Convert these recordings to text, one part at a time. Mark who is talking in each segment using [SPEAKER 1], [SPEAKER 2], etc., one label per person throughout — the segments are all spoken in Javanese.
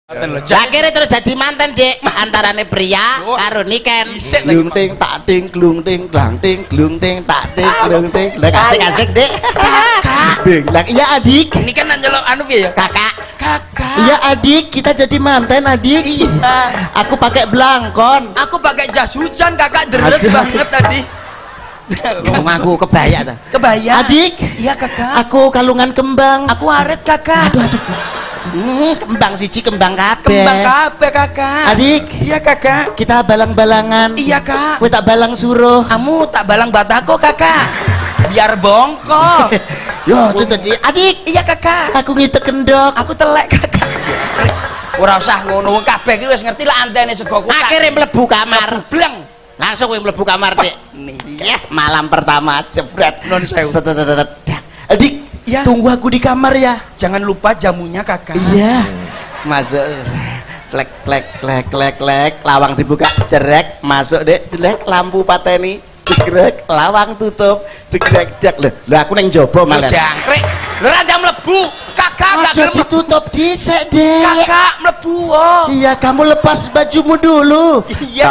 [SPEAKER 1] Akhirnya terus jadi mantan dek antarane pria karo niken glung ting tak ting glung ting glang ting glung ting tak ting glung ting lah asik-asik dek kakak lah iya adik
[SPEAKER 2] ini kan njelok anu piye ya
[SPEAKER 1] kakak
[SPEAKER 2] kakak
[SPEAKER 1] iya adik kita jadi mantan adik aku pakai belangkon
[SPEAKER 2] aku pakai jas hujan kakak deres banget tadi
[SPEAKER 1] ngomong aku kebaya ta
[SPEAKER 2] kebaya
[SPEAKER 1] adik
[SPEAKER 2] iya kakak
[SPEAKER 1] aku kalungan kembang
[SPEAKER 2] aku arit kakak
[SPEAKER 1] kembang siji kembang kabeh
[SPEAKER 2] kakak
[SPEAKER 1] adik
[SPEAKER 2] iya kakak
[SPEAKER 1] kita balang-balangan
[SPEAKER 2] iya kak
[SPEAKER 1] kowe tak balang suruh
[SPEAKER 2] kamu tak balang batako kakak biar bongkok
[SPEAKER 1] yo tadi adik
[SPEAKER 2] iya kakak
[SPEAKER 1] aku ngitek kendok
[SPEAKER 2] aku telek kakak ora usah ngono wong kabeh iki wis ngerti lah antene sego kutak
[SPEAKER 1] akhirnya mlebu kamar
[SPEAKER 2] bleng
[SPEAKER 1] langsung kowe mlebu kamar dek ya malam pertama jebret
[SPEAKER 2] non sewu
[SPEAKER 1] adik ya. Tunggu aku di kamar ya.
[SPEAKER 2] Jangan lupa jamunya kakak.
[SPEAKER 1] Iya. Masuk. Klek klek klek klek klek. Lawang dibuka. Jerek. Masuk dek. Jelek. Lampu pateni. Jegrek. Lawang tutup. Jegrek. Jak. Loh aku neng jobo malah.
[SPEAKER 2] Jangkrik. Lho rada mlebu. Kakak gak
[SPEAKER 1] gelem ditutup dhisik dek.
[SPEAKER 2] Kakak mlebu. Oh.
[SPEAKER 1] Iya kamu lepas bajumu dulu.
[SPEAKER 2] Iya.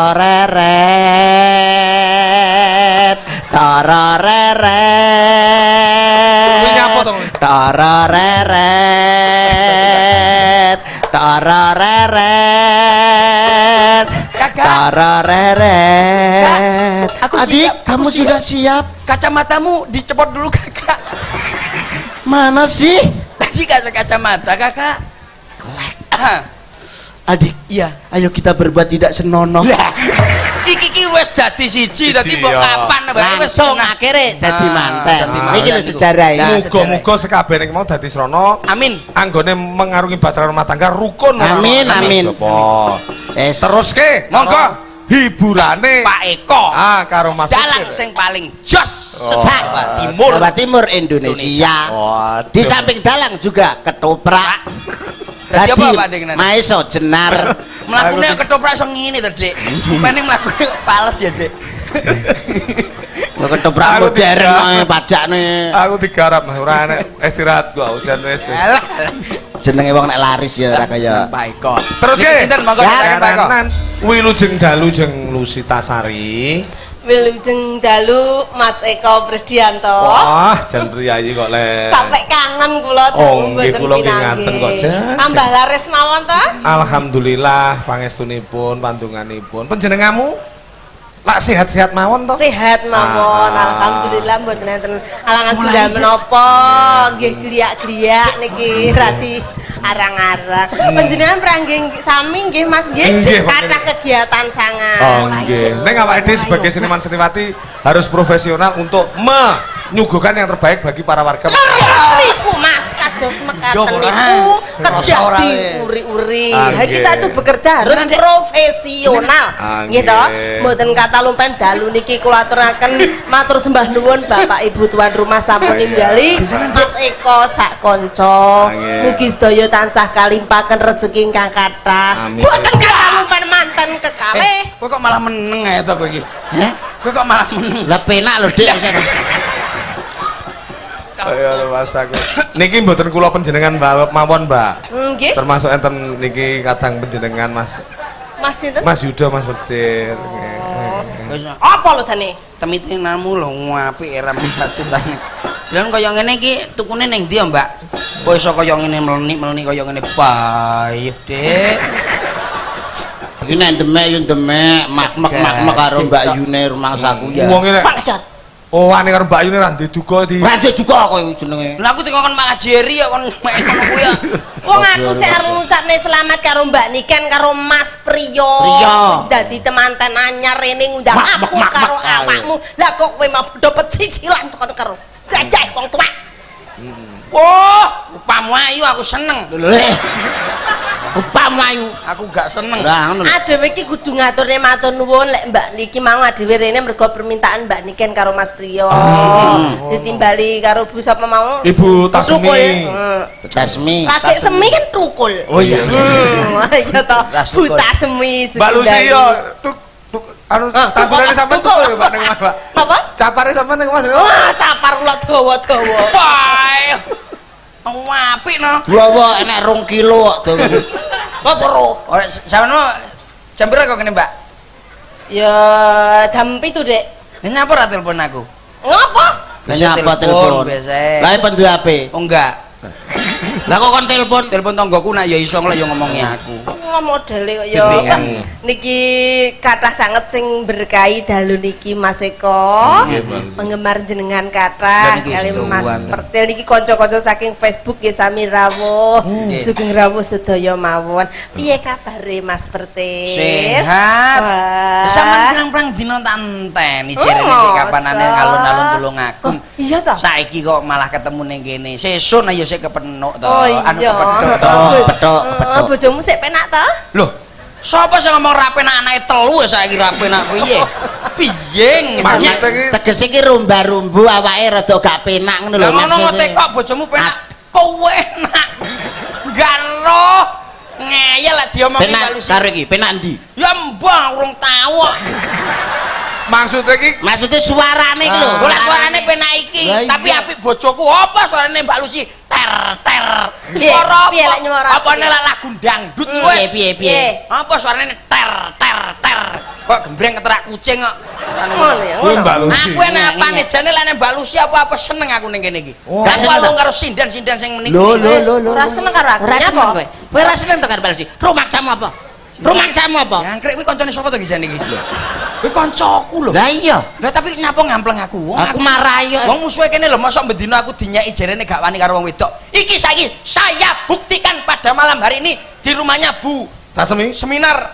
[SPEAKER 1] Tororeret. Tororeret.
[SPEAKER 3] Nyapa to?
[SPEAKER 1] Tororeret. Tororeret.
[SPEAKER 2] Kakak.
[SPEAKER 1] Tororeret.
[SPEAKER 2] Aku
[SPEAKER 1] adik,
[SPEAKER 2] siap.
[SPEAKER 1] kamu sudah siap?
[SPEAKER 2] Kacamatamu dicepot dulu kakak.
[SPEAKER 1] Mana sih?
[SPEAKER 2] Tadi kasih kacamata kakak.
[SPEAKER 1] Adik,
[SPEAKER 2] iya.
[SPEAKER 1] Ayo kita berbuat tidak senonoh.
[SPEAKER 2] Iki wis dadi siji dadi mbok kapan
[SPEAKER 1] wis akhire dadi manten. Iki lho sejarah iki.
[SPEAKER 3] Muga-muga sekabehane mau dadi srana.
[SPEAKER 2] Amin.
[SPEAKER 3] Anggone mengarungi bahtera rumah tangga rukun.
[SPEAKER 1] Amin amin.
[SPEAKER 3] Teruske.
[SPEAKER 2] Monggo.
[SPEAKER 3] Hiburane
[SPEAKER 2] Pak Eko.
[SPEAKER 3] Ah karo Mas
[SPEAKER 2] dalang sing paling jos Jawa Timur.
[SPEAKER 1] Jawa Timur Indonesia. Di samping dalang juga ketoprak.
[SPEAKER 2] Dadi apa Pak Dek?
[SPEAKER 1] Maeso jenar.
[SPEAKER 2] Mlakune ketoprak iso ngene to, Dik. Pening mlakune pales ya, Dik.
[SPEAKER 1] Ketoprak modern padakne.
[SPEAKER 3] Aku digarap ora enek istirahat gua hujan wis.
[SPEAKER 1] Jenenge wong nek laris ya ora kaya
[SPEAKER 2] Pak Eko.
[SPEAKER 3] Terus ke
[SPEAKER 2] sinten monggo Pak Eko.
[SPEAKER 3] Wilujeng dalu jeng Lusitasari.
[SPEAKER 4] Wilujeng dalu Mas Eko Presdianto.
[SPEAKER 3] Wah, jan priyayi kok le.
[SPEAKER 4] Sampai kangen kula
[SPEAKER 3] Oh, nggih kula nggih ngaten kok jan.
[SPEAKER 4] Tambah laris mawon ta?
[SPEAKER 3] Alhamdulillah pangestunipun, pandunganipun. Panjenenganmu lak sehat-sehat mawon to?
[SPEAKER 4] Sehat mawon, alhamdulillah mboten enten alangan sedaya menapa, nggih gliak-gliak niki radi arang-arang. Panjenengan pranggih sami nggih Mas nggih kathah kegiatan sangat.
[SPEAKER 3] Oh nggih. Ning awake dhewe sebagai seniman seniwati harus profesional untuk menyuguhkan yang terbaik bagi para warga.
[SPEAKER 4] Niku Mas kados mekaten niku kedah diuri-uri. Kita itu bekerja harus profesional. Nggih to? Mboten kata lumpen dalu niki kula aturaken matur sembah nuwun Bapak Ibu tuan rumah sampun ninggali Mas Eko sak kanca. Mugi sedaya tansah kalimpaken rezeki ingkang kathah. Mboten kata lumpen manten kekalih.
[SPEAKER 2] Kowe kok malah meneng ae to kowe iki? Heh? Kowe kok malah meneng?
[SPEAKER 1] Lah penak lho Dik.
[SPEAKER 3] Ayo Mas aku. Niki mboten kula panjenengan mawon, Mbak.
[SPEAKER 4] Nggih.
[SPEAKER 3] Termasuk enten niki kadang panjenengan Mas.
[SPEAKER 4] Mas sinten?
[SPEAKER 3] Mas Yuda, Mas Becir.
[SPEAKER 4] Apa lho jane?
[SPEAKER 2] Temitinamu lho apik era cintane. Lan kaya ngene iki tukune ning ndi ya, Mbak? Kok iso kaya ngene mleni-mleni kaya ngene bae, Dik.
[SPEAKER 1] Iki nek demek yo demek, mak karo Mbak Yune rumangsaku ya.
[SPEAKER 3] Wong iki
[SPEAKER 4] Pak Jan.
[SPEAKER 3] Oh, ane karo Mbak Yune ra ndek duga di.
[SPEAKER 1] Ra ndek duga kowe jenenge.
[SPEAKER 2] Lah aku dikon Mak Jeri ya kon mek ngono kuwi ya.
[SPEAKER 4] Wong aku sik arep ngucapne selamat karo Mbak Niken karo Mas Priyo. Dadi temanten anyar rene ngundang aku karo awakmu. Lah kok kowe mau dapat cicilan tekan karo gajah wong tua.
[SPEAKER 2] Wah, upamu ayu aku seneng.
[SPEAKER 1] Upamu ayu
[SPEAKER 2] aku gak seneng.
[SPEAKER 4] Adewe iki kudu ngaturne matur nuwun lek Mbak niki mau adewe rene mergo permintaan Mbak Niken karo Mas Priyo. Ditimbali karo Bu sapa mau?
[SPEAKER 3] Ibu Tasmi.
[SPEAKER 1] Tasmi.
[SPEAKER 4] Laki semi kan tukul.
[SPEAKER 2] Oh iya.
[SPEAKER 4] Iya toh. Bu Tasmi.
[SPEAKER 3] Mbak Lucy yo anu tandurane sampean tukul ya Mbak ning Mas, Mbak.
[SPEAKER 4] Napa?
[SPEAKER 3] Capare sampean ning Mas.
[SPEAKER 4] Wah, capar kula dawa-dawa.
[SPEAKER 2] Bae. Apik no.
[SPEAKER 1] Dawa enek 2 kilo kok.
[SPEAKER 2] Kok seru. Ora sampeyan jam pira kok kene, Mbak?
[SPEAKER 4] Ya jam 7, Dek.
[SPEAKER 2] Nyapa ra telepon aku?
[SPEAKER 4] Ngopo?
[SPEAKER 1] Lah nyapa telepon? Lah pendu HP.
[SPEAKER 2] Oh enggak.
[SPEAKER 1] Lah kok kon
[SPEAKER 2] Telepon tanggoku nak ya iso lek yo ngomongi aku.
[SPEAKER 4] Modele kok ya. Niki kathah sanget sing berkahi dalu niki Mas Eko. Penggemar jenengan kathah kali Mas Pertil niki kanca-kanca saking Facebook nggih sami rawuh. Sugeng rawuh sedaya mawon. Piye kabare Mas Pertil?
[SPEAKER 2] Sehat. Sampeyan pirang-pirang dina tak enteni jerene iki kapanane alun-alun tulung aku.
[SPEAKER 4] Iya to.
[SPEAKER 2] Saiki kok malah ketemu ning kene. Sesuk ayo sik kepenuk to.
[SPEAKER 4] Anu
[SPEAKER 1] Petok.
[SPEAKER 4] Bojomu sik penak to?
[SPEAKER 2] Loh, sapa sing ngomong ra penak anake telu saiki ra penak piye? Piye?
[SPEAKER 1] Tegese iki rumba-rumbu awake rada gak penak ngono lho.
[SPEAKER 2] Lah ngono ngote kok bojomu penak. Kowe enak. Garo. Ngeyel lah diomongi
[SPEAKER 1] Balusi. Karo iki penak ndi?
[SPEAKER 2] Ya mbah urung tau.
[SPEAKER 1] Maksudnya suarane iki lho.
[SPEAKER 2] Ora suarane penak iki, tapi apik bojoku apa suarane Mbak Lucy? Ter. Suara
[SPEAKER 4] piye lek nyuara?
[SPEAKER 2] Apa nek lagu dangdut wis?
[SPEAKER 1] Piye?
[SPEAKER 2] Apa suarane ter. Kok gembreng keterak kucing kok.
[SPEAKER 3] Mbak Lucy.
[SPEAKER 2] Aku enak apane jane lek Mbak Lucy apa seng aku ning kene iki. Gak seneng karo sindan-sindan sing meniki.
[SPEAKER 1] Lho.
[SPEAKER 4] Ora seneng karo aku.
[SPEAKER 1] Ora seneng kowe. Kowe ora seneng to karo Mbak Lucy. Rumaksamu apa?
[SPEAKER 2] Jangkrik kuwi kancane sapa to iki jane iki? Kuwi kancaku lho.
[SPEAKER 1] Lah iya.
[SPEAKER 2] Lah tapi nyapa ngampleng aku?
[SPEAKER 1] Aku marah yo.
[SPEAKER 2] Wong musuhe kene lho, mosok bendina aku dinyeki jerene gak wani karo wong wedok. Iki saiki saya buktikan pada malam hari ini di rumahnya Bu
[SPEAKER 3] Tasmi.
[SPEAKER 2] Seminar.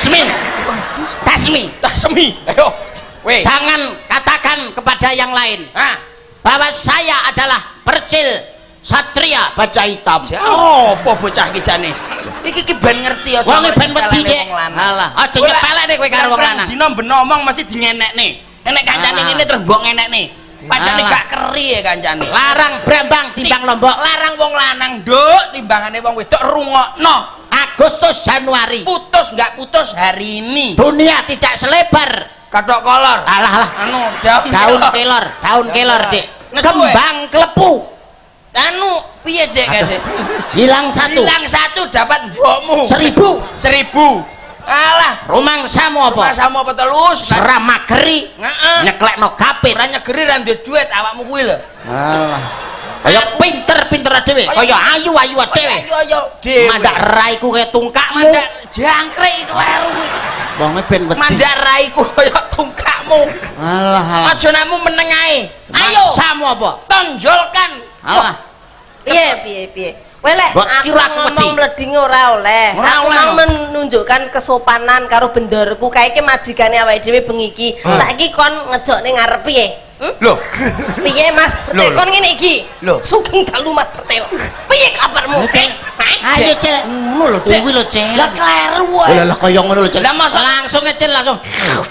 [SPEAKER 2] Tasmi. Ayo. Weh.
[SPEAKER 1] Jangan katakan kepada yang lain bahwa saya adalah Percil Satria Baja Hitam.
[SPEAKER 2] Apa bocah iki jane? Iki ben ngerti aja.
[SPEAKER 1] Wong ben wedi Dek. Alah, aja nyepelekne kowe karo wong lanang.
[SPEAKER 2] Dina ben ngomong mesti dingenekne. Enek kancane ngene terus mbok ngenekne. Padahal gak keri ya kancane.
[SPEAKER 1] Larang Brambang timbang Lombok.
[SPEAKER 2] Larang wong lanang, Nduk, timbangane wong wedok rungokno.
[SPEAKER 1] Agustus Januari.
[SPEAKER 2] Putus nggak putus hari ini.
[SPEAKER 1] Dunia tidak selebar
[SPEAKER 2] Kathok kolor.
[SPEAKER 1] Alah.
[SPEAKER 2] Anu
[SPEAKER 1] Daun kelor, Dek. Kembang klepu.
[SPEAKER 2] Anu piye Dek Dek?
[SPEAKER 1] Hilang satu
[SPEAKER 2] dapat mbokmu. 1000. Alah,
[SPEAKER 1] rumangsamu apa?
[SPEAKER 2] Rumangsamu apa telus?
[SPEAKER 1] Seram mageri. Nyeklekno kapit.
[SPEAKER 2] Ora nyegeri ra ndek duit awakmu kuwi lho.
[SPEAKER 1] Alah. Kaya pinter dhewe, kaya ayu dhewe.
[SPEAKER 2] Ayo dhewe.
[SPEAKER 1] Mandak raiku kaya tungkakmu.
[SPEAKER 2] Mandak jangkrik kleru kuwi.
[SPEAKER 1] Wonge ben wedi.
[SPEAKER 2] Mandak raiku kaya tungkakmu.
[SPEAKER 1] Alah.
[SPEAKER 2] Aja namu meneng ae. Ayo.
[SPEAKER 1] Maksamu apa?
[SPEAKER 2] Tonjolkan.
[SPEAKER 1] Alah.
[SPEAKER 4] Piye. Kowe lek aku ngomong mleding ora oleh.
[SPEAKER 2] Aku
[SPEAKER 4] mau menunjukkan kesopanan karo bendorku kae iki majikane awake dhewe bengi iki. Saiki kon ngejok ning ngarep piye?
[SPEAKER 2] Lho.
[SPEAKER 4] Piye Mas? Kon ngene iki. Sugeng dalu Mas Percil. Piye kabarmu?
[SPEAKER 1] Ayo Cil. Ngono lho Dewi lho Cil.
[SPEAKER 2] Lah kleru wae.
[SPEAKER 1] Lah kaya ngono lho Cil.
[SPEAKER 2] Lah masa
[SPEAKER 1] langsung ngecil langsung.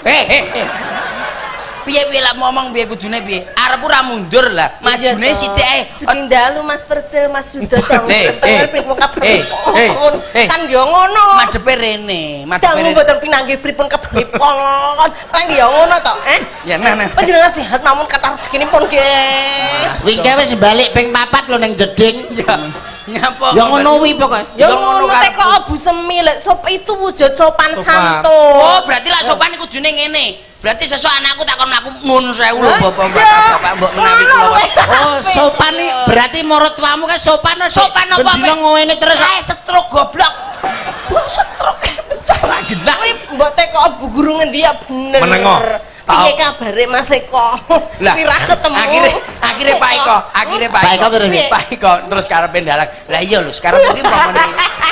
[SPEAKER 2] Piye lah ngomong piye kudune piye? Arep ora mundur lah. Majune sithik ae.
[SPEAKER 4] Sugeng dalu Mas Percil, Mas Sudah dong. Kan yo ngono.
[SPEAKER 2] Madepe rene.
[SPEAKER 4] Dangu mboten pinanggih pripun kepripun. Kan yo ngono to,
[SPEAKER 2] Ya nah.
[SPEAKER 4] Panjenengan sehat namun kata rezekinipun nggih.
[SPEAKER 1] Wingi wis balik ping 4 lho ning jeding.
[SPEAKER 2] Ya. Nyapa?
[SPEAKER 1] Ya ngono kuwi pokoke.
[SPEAKER 4] Ya ngono teko Bu Semi lek sop itu wujud sopan santun.
[SPEAKER 2] Oh, berarti lak sopan iku kudune ngene. Berarti sesuk anakku takon aku mun 1000 lho bapak mbok menawi kula.
[SPEAKER 1] Oh, sopan iki berarti menurut kamu kan sopan
[SPEAKER 2] apa?
[SPEAKER 1] Bendino ngene terus.
[SPEAKER 2] Setruk goblok. Setruk. Cara genah.
[SPEAKER 4] Kuwi mbok teko Bu Guru ngendi ya bener.
[SPEAKER 3] Menengo.
[SPEAKER 4] Piye kabare Mas Eko? Sira ketemu.
[SPEAKER 2] Akhire Pak Eko terus karepe ndalang. Lah iya lho sekarang iki pamane.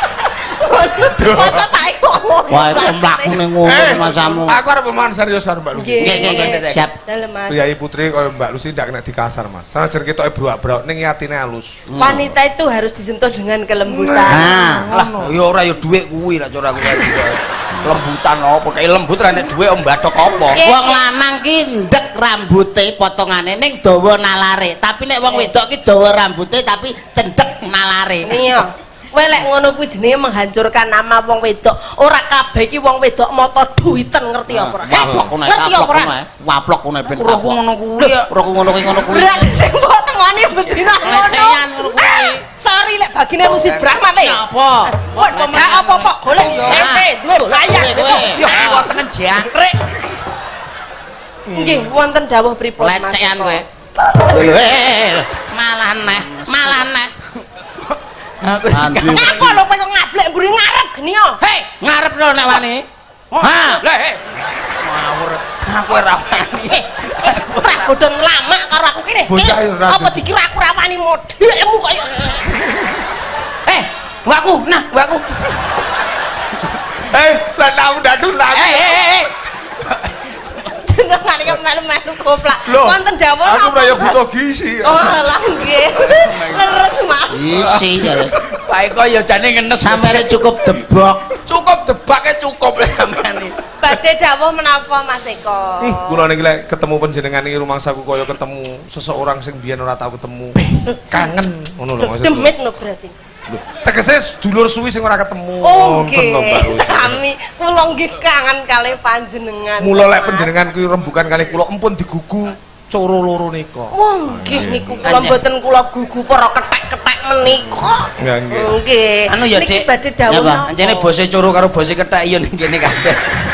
[SPEAKER 4] Masa Pak Eko.
[SPEAKER 1] Wah, mlaku ning ngono masamu.
[SPEAKER 3] Aku arep pemain serius karo Mbak Lucy.
[SPEAKER 1] Nggih, siap.
[SPEAKER 4] Dalem Mas.
[SPEAKER 3] Priyayi putri kaya Mbak Lucy ndak kena dikasar, Mas. Sanajan ketoke brok-brok ning atine halus.
[SPEAKER 4] Wanita itu harus disentuh dengan kelembutan.
[SPEAKER 2] Lah, ya ora ya dhuwit kuwi lak cara aku kaya lembutan apa kayak lembut ra nek dhuwit mbadhok apa.
[SPEAKER 1] Wong lanang ki ndek rambute potongane ning dawa nalare, tapi nek wong wedok ki dawa rambute tapi cendhek nalare.
[SPEAKER 4] Iya. Kowe lek ngono kuwi jenenge menghancurkan nama wong wedok. Ora kabeh iki wong wedok mata duwiten ngerti apa ora?
[SPEAKER 1] Ngerti apa ora? Waplok ngono ben.
[SPEAKER 2] Ora ngono kuwi ya.
[SPEAKER 1] Ora ngono kuwi.
[SPEAKER 4] Berarti sing mbok tengoni bedina ngono.
[SPEAKER 1] Lecehan ngono kuwi.
[SPEAKER 4] Sorry lek bagine Rusi Brahman le.
[SPEAKER 1] Apa?
[SPEAKER 4] Gak apa-apa golek tempe duwe bayar gitu.
[SPEAKER 2] Ya wonten jangkrik.
[SPEAKER 4] Nggih, wonten dawuh pripun Mas?
[SPEAKER 1] Lecekan kowe. Malah neh. Andri.
[SPEAKER 4] Apa lho kowe kok ngablek mburi ngarep geni yo.
[SPEAKER 2] Hei,
[SPEAKER 1] Ngarep lho nek wani.
[SPEAKER 2] ha, lah ngawur. Aku ora wani.
[SPEAKER 4] Trah bodho lama karo aku kene.
[SPEAKER 3] Bocah yo ora.
[SPEAKER 4] Apa dikira aku ora wani modelmu kaya.
[SPEAKER 2] Mbakku, nah, mbakku.
[SPEAKER 3] Lah tau ndak gelem.
[SPEAKER 4] Jenengan iki melu-melu goblak.
[SPEAKER 3] Loh,
[SPEAKER 4] Wonten dawuh
[SPEAKER 3] aku
[SPEAKER 4] napa?
[SPEAKER 3] ora butuh gizi.
[SPEAKER 4] Oh, lah nggih. Leres Mas.
[SPEAKER 1] Isi jare.
[SPEAKER 2] Bae kok ya jane ngenes.
[SPEAKER 1] Sampere cukup debok.
[SPEAKER 2] Cukup debake cukup lek sampean iki.
[SPEAKER 4] Badhe dawuh menapa Mas Eko?
[SPEAKER 3] Kula niki lek ketemu panjenengan iki rumangsaku kaya ketemu seseorang sing biyen ora tau ketemu. Kangen ngono lho maksudku.
[SPEAKER 4] Demit no berarti.
[SPEAKER 3] Tegese dulur suwi sing ora ketemu.
[SPEAKER 4] Oh,
[SPEAKER 3] Wonten lho, Mbak Rusi.
[SPEAKER 4] sami kula nggih kangen kalih panjenengan.
[SPEAKER 3] Mula lek panjenengan kuwi rembugan kalih kula empun digugu coro loro nika.
[SPEAKER 4] Wah, nggih niku kula mboten kula gugu para kethek-kethek menika.
[SPEAKER 3] Nggih.
[SPEAKER 4] Nggih.
[SPEAKER 2] Anu ya,
[SPEAKER 4] Niki
[SPEAKER 2] Dik.
[SPEAKER 4] badhe dawuh.
[SPEAKER 1] Ya, Pak.
[SPEAKER 4] napa?
[SPEAKER 2] Anjene bose coro karo bose kethek ya ning kene kabeh.